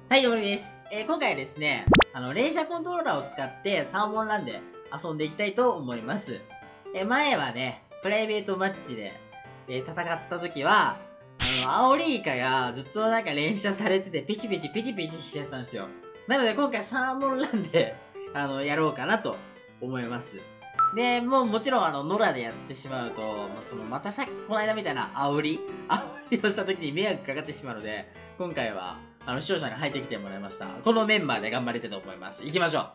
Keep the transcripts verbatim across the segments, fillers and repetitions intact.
はい、どうもです。えー今回はですね、あの、連射コントローラーを使ってサーモンランで遊んでいきたいと思います。えー前はね、プライベートマッチで、えー戦った時は、あの、アオリイカがずっとなんか連射されてて、ピチピチピチピチしてたんですよ。なので今回サーモンランで、あの、やろうかなと思います。で、もうもちろんあの、野良でやってしまうと、まあ、その、またさっき、この間みたいな煽り煽りをした時に迷惑かかってしまうので、今回は、あの、視聴者に入ってきてもらいました。このメンバーで頑張りたいと思います。行きましょう。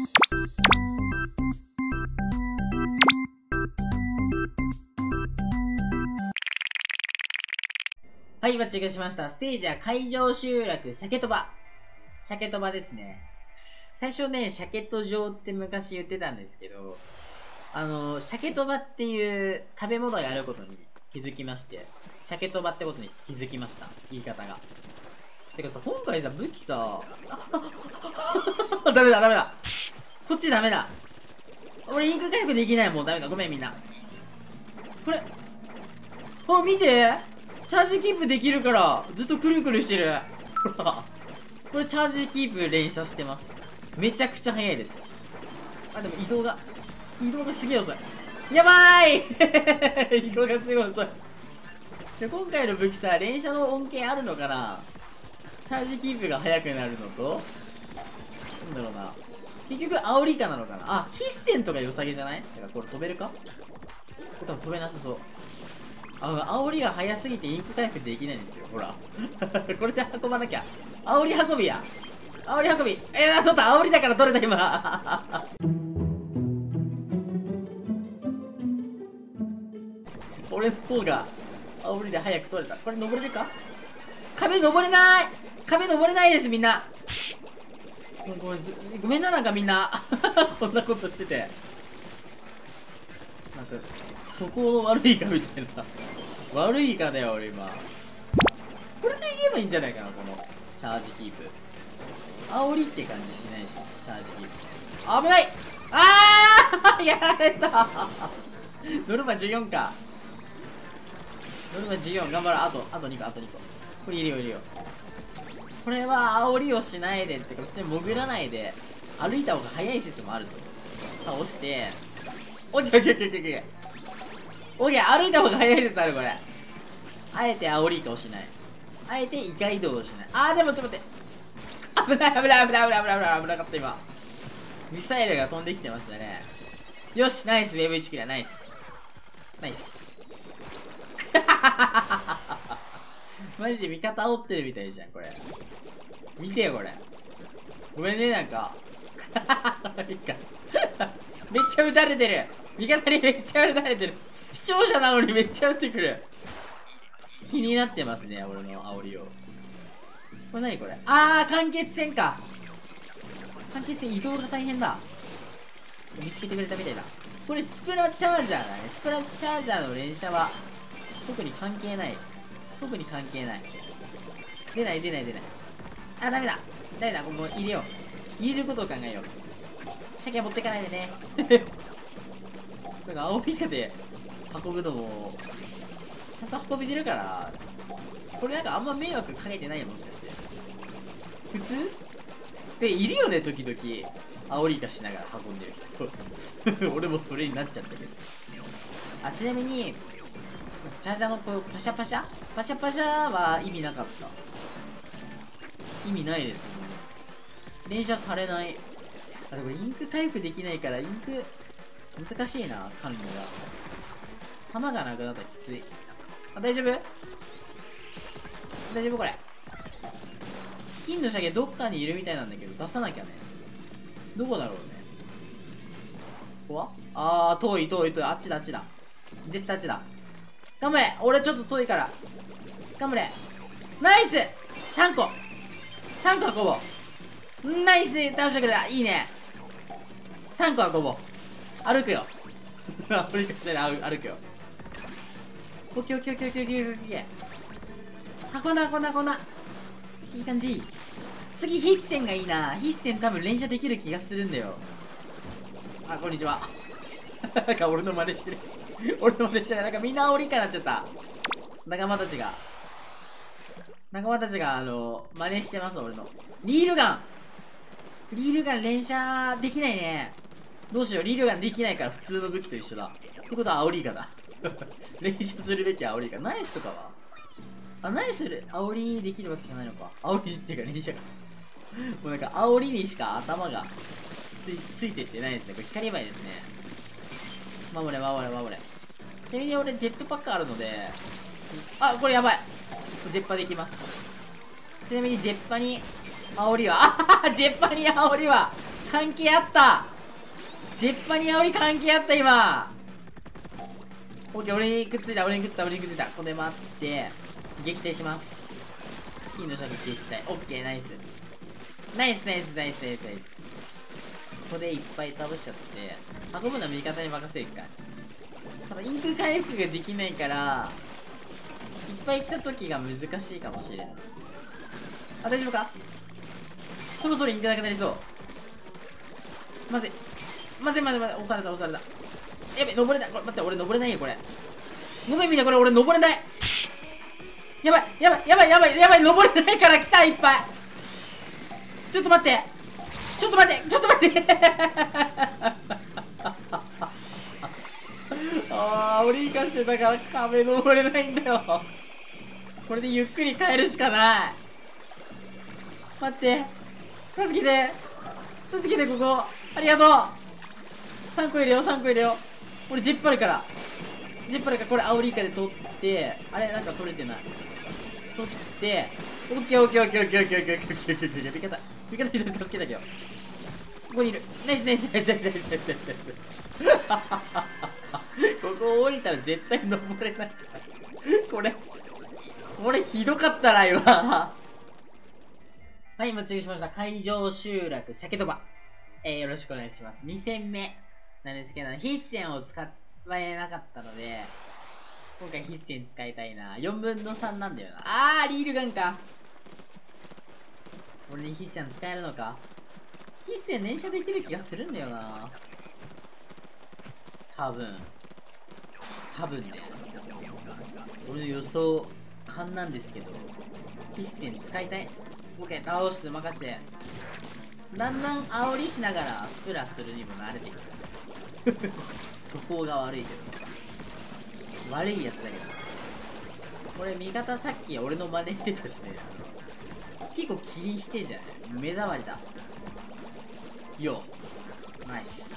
はい、マッチングしました。ステージは海上集落、鮭とば。鮭とばですね。最初ね、鮭と城って昔言ってたんですけど、あの、鮭とばっていう食べ物があることに気づきまして、鮭とばってことに気づきました。言い方が。てかさ、今回さ、武器さ、ダメだ、ダメだ。こっちダメだ。俺、インク回復できないもん。ダメだ。ごめん、みんな。これ、あ、見て、チャージキープできるから、ずっとくるくるしてる。ほら。これ、チャージキープ連射してます。めちゃくちゃ速いです。あ、でも移動が、移動がすげえ遅い。やばーい移動がすごい遅い。で、今回の武器さ、連射の恩恵あるのかな？チャージキープが速くなるのと、なんだろうな。結局、煽りかなのかなあ、必戦とか良さげじゃない？てか、これ飛べるか？これ多分飛べなさそう。あの、煽りが速すぎてインク回復できないんですよ。ほら。これで運ばなきゃ。煽り運びや。煽り運び。えー、取った煽りだから取れた今。俺の方が煽りで早く取れた。これ登れるか？壁登れない。壁登れないですみんな。ごめん、ごめんな、なんかみんなこんなことしてて、なんかそこ悪いかみたいな。悪いかだよ俺今。これでいけばいいんじゃないかな、このチャージキープ。煽りって感じしないし、チャージキープ危ない。あーやられたノルマじゅうよんか。ノルマじゅうよん頑張る。あとあとにこ、あとにこ。これいるよいるよ。これは煽りをしないでってか、普通に潜らないで歩いた方が早い説もあるぞ。倒してオッケーオッケーオッケーオッケーオッケー、歩いた方が早い説ある。これあえて煽りをしない、あえて異界移動をしない。あーでもちょっと待って、危ない危ない危ない危ない危ない危ない危なかった今。ミサイルが飛んできてましたね。よしナイス。ウェブいちクリア。ナイスナイスマジで味方煽ってるみたいじゃんこれ。見てよこれ。ごめんねなんかめっちゃ撃たれてる。味方にめっちゃ撃たれてる。視聴者なのにめっちゃ撃ってくる。気になってますね俺の煽りを。これ何これ。あー間欠戦か。間欠戦移動が大変だ。見つけてくれたみたいだ。これスプラチャージャーだね。スプラチャージャーの連射は特に関係ない。特に関係ない。出ない出ない出ない。あ、ダメだダメだ。もう入れよう。入れることを考えよう。鮭は持ってかないでねなんか青ピカで運ぶのもちゃんと運び出るから、これなんかあんま迷惑かけてないよ。もしかして普通でいるよね時々。煽りかしながら運んでる人俺もそれになっちゃったけど。あ、ちなみにチャージャーのこうパシャパシャパシャパシャは意味なかった。意味ないですね。連射されない。あ、でもインク回復できないからインク難しいな管理が。弾がなくなったらきつい。あ、大丈夫大丈夫これ。金の鮭どっかにいるみたいなんだけど出さなきゃね。どこだろうね。ここはあー遠い遠い遠い。あっちだあっちだ。絶対あっちだ。頑張れ。俺ちょっと遠いから頑張れ。ナイス !さん 個さんこ運ぼう。ナイス倒してくれた。いいね。さんこ運ぼう。歩くよ歩りかしないで歩くよ。オッケーオッケーオッケーオッケーオッケーオッケー。運んだ運んだ運んだ。いい感じ。次必戦がいいな。必戦多分連射できる気がするんだよ。あ、こんにちはなんか俺の真似してる俺の真似してる。なんかみんな煽りかなっちゃった仲間たちが。 仲間たちが、あの、真似してます、俺の。リールガンリールガン連射できないね。どうしよう、リールガンできないから普通の武器と一緒だ。ってことはアオリイカだ。連射するべきはアオリイカ。ナイスとかはあ、ナイスでアオリできるわけじゃないのか。アオリっていうか連射が。もうなんか、アオリにしか頭がついついてってないですね。これ光ばいですね。守れ、守れ、守れ。ちなみに俺、ジェットパックあるので、あ、これやばい。ジェッパできます。ちなみに、ジェッパに、煽りは、あジェッパに煽りは、関係あった。ジェッパに煽り関係あった、今。オッケー、俺にくっついた、俺にくっついた、俺にくっついた。ここで待って、撃退します。金の射撃撃退。オッケー、ナイス。ナイス、ナイス、ナイス、ナイス、ナイス。ここでいっぱい倒しちゃって、運ぶのは味方に任せるか。ただ、インク回復ができないから、いっぱい来た時が難しいかもしれん。あ、大丈夫か？そろそろインクなくなりそう。まずい。まずいまずいまずい。押された押された。やべ、登れない。これ待って、俺登れないよ、これ。ごめんみんな、これ俺登れない。やばい、やばい、やばい、やばい、やばい、登れないから来た、いっぱい。ちょっと待って。ちょっと待って、ちょっと待って。あー、俺生かしてたから壁登れないんだよ。これでゆっくり帰るしかない。待って。助けて。助けて、ここ。ありがとう。さんこ入れよう、さんこ入れよう。俺ジェッパルから。ジェッパルからこれアオリイカで取って、あれなんか取れてない。取って、オッケーオッケーオッケーオッケーオッケーオッケーオッケーオッケーオッケーオッケー。味方、味方に助けたけど。ここにいる。ナイスナイスナイスナイスナイスナイスナイス。ここ降りたら絶対登れない。これ、これひどかったな、今。はい、待ちしました。海上集落、鮭鳥羽。えー、よろしくお願いします。に戦目なんですけど、必戦を使えなかったので、今回必戦使いたいな。よんぶんのさんなんだよな。あー、リールガンか。俺に必戦使えるのか。必戦連射できる気がするんだよな。多分。多分ね。俺の予想、勘なんですけど、必戦使いたい。オッケー、倒して任して。だんだん煽りしながらスプラするにも慣れてくる。そこが悪いけど。悪いやつだけど。これ味方さっき俺の真似してたしね。結構気にしてんじゃない？目障りだ。よう。ナイス。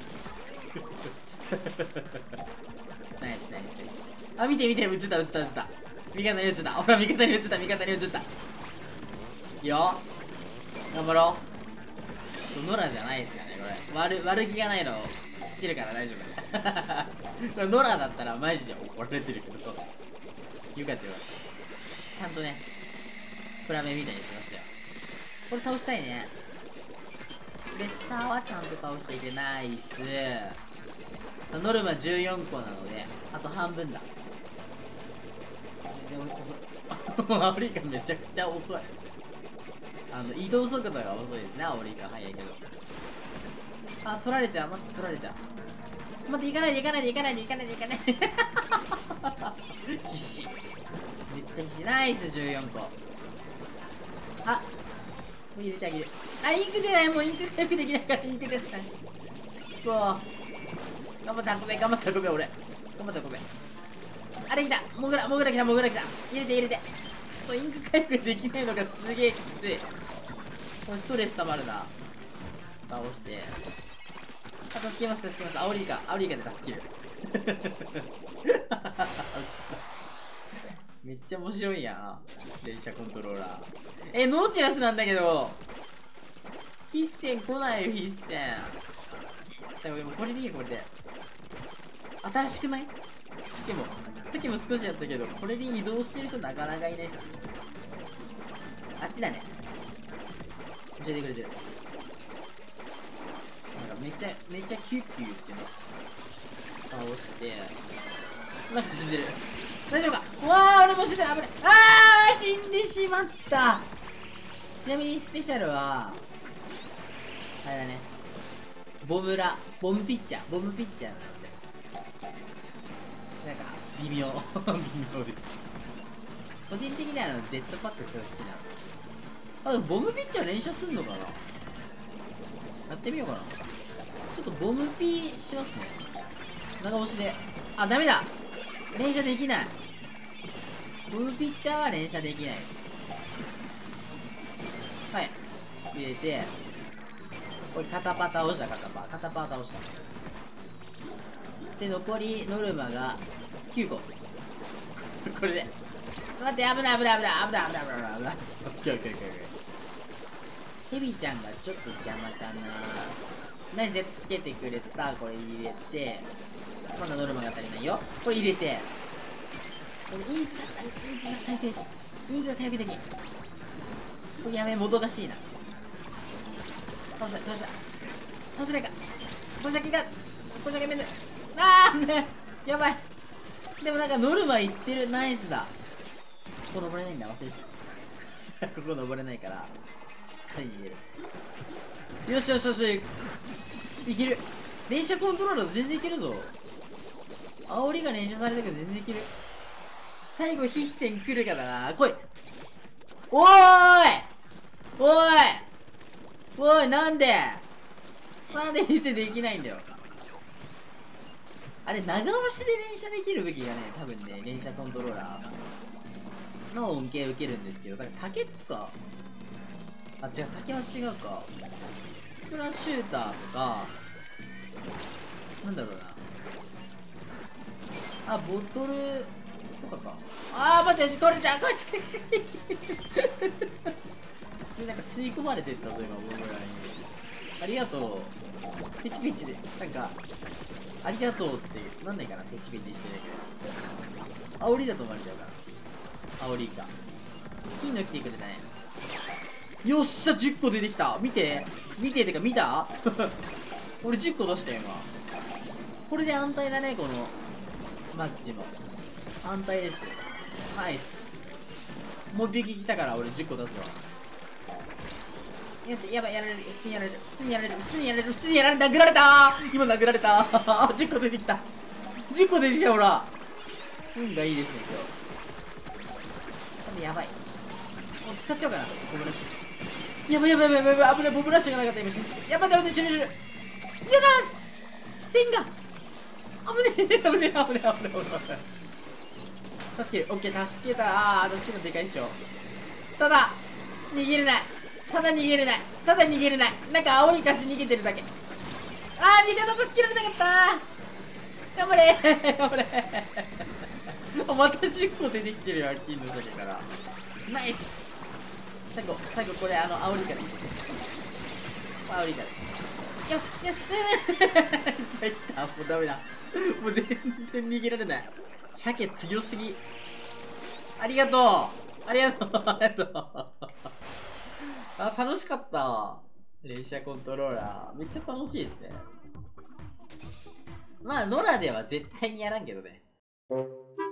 ナイスナイスナイス。あ、見て見て、映った映った映った。味方に映った。ほら、味方に映った、味方に映った。よっ。頑張ろう。ノラじゃないですかね、これ。悪、悪気がないの知ってるから大丈夫。これノラだったらマジで怒られてるけど。よかったよかった。ちゃんとね、プラメみたいにしましたよ。これ倒したいね。レッサーはちゃんと倒していてナイス。ノルマじゅうよんこなので、あと半分だ。でも遅い。アオリイカめちゃくちゃ遅い。あの、移動速度が遅いですね、アオリイカ早いけど。あ、取られちゃう。待って、取られちゃう。待って、行かないで行かないで行かないで行かないで行かないで。必死。めっちゃ必死。ナイス、じゅうよんこ。あ、もう入れてあげる。あ、インク出ない。もうインク回復できないからインク出ない。くそー。頑張った、ごめん、頑張った、ごめん、俺。頑張った、ごめん。あれ来た。モグラ、モグラ来た、モグラ来た。入れて、入れて。くそ、インク回復できないのがすげえきつい。これストレス溜まるな。倒して。あ、助けます、助けます。アオリイカ、アオリイカで助ける。めっちゃ面白いやん。電車コントローラー。え、ノーチラスなんだけど。必戦来ないよ、必戦。でもこれでいいよ、これで。新しくない？さっきも、さっきも少しやったけど、これで移動してる人なかなかいないっす。あっちだね。教えてくれてる。なんかめっちゃ、めっちゃキュッキュ言ってます。倒して、なんか死んでる。大丈夫か？うわー、俺も死んでる。危ない。あー、死んでしまった。ちなみにスペシャルは、あれだね。ボムラ、ボムピッチャー、ボムピッチャーなんで。なんか、微妙。微妙です。 個人的にはあのジェットパックすごい好きなの。あ、でもボムピッチャー連射すんのかな。やってみようかな。ちょっとボムピーしますね。長押しで。あ、ダメだ、連射できない。ボムピッチャーは連射できないです。はい、入れて、これ肩パタ押した、肩パ肩パタ押した。で残りノルマがきゅうこ。これで待って、危ない危ない危ない危ない危ない危ない危ない危ない。オッケーオッケーオッケーオッケー。ヘビちゃんがちょっと邪魔かな。ナイスやつつけてくれた。これ入れて、まだノルマが足りないよ。これ入れて、これインクが回復できインクが回復できこれやべえ、もどかしいな。倒した倒した倒せないか。これだけがこれだけめんどい。あーね、やばい。でもなんかノルマいってる。ナイスだ。ここ登れないんだ、忘れてた。ここ登れないからしっかり逃げる。よしよしよし、いける。連射コントローラーと全然いけるぞ。煽りが連射されたけど全然いける。最後必戦来るからな。来い。おーいおいおい、なんでなんで必戦できないんだよ。あれ、長押しで連射できるべきがね、多分ね、連射コントローラーの恩恵を受けるんですけど、だから竹とか、あ、違う、竹は違うか。スプラッシューターとか、なんだろうな。あ、ボトルとかか。あー、待って、これじゃん、これちょっと。普通になんか吸い込まれてったぞ、今、僕らに。ありがとう。ペチペチで、なんか、ありがとうってなんないかな、ペチペチしてるけど。煽りだと思われちゃうから。煽りか。金のキティクじゃない。よっしゃ、じゅっこ出てきた。見て。見ててか、見た俺じゅっこ出したよ、今。これで安泰だね、このマッチも。安泰ですよ。ナイス。もう一匹来たから俺じゅっこ出すわ。やって、やばい、やられる。普通にやられる。普通にやられる。普通にやられる。普通にやられる。殴られたー。今殴られたー。じゅっこ出てきた。じゅっこ出てきた、ほら。運がいいですね、今日。多分やばい。もう使っちゃおうかな、ボブラッシュ。やばいやばいやばいやばい。危ない、ボブラッシュがなかった今。やばい、やばい、死ぬ死ぬ。やだー、線が。危ねえ、危ねえ、危ねえ、危ねえ、危ねえ。助ける。オッケー、助けた。あー、助けたでかいっしょ。ただ、逃げれない。ただ逃げれない。ただ逃げれない。なんか煽りかし逃げてるだけ。あー、味方助けられなかったー。頑張れー頑張れーまたじゅっこ出てきてるよ、金の先から。ナイス。最後、最後これ、あの、煽りから。煽りから。よっ、よっ、いった。もうダメだ。もう全然逃げられない。鮭強すぎ。ありがとうありがとうありがとうあ、楽しかった。連射コントローラー。めっちゃ楽しいですね。まあ、ノラでは絶対にやらんけどね。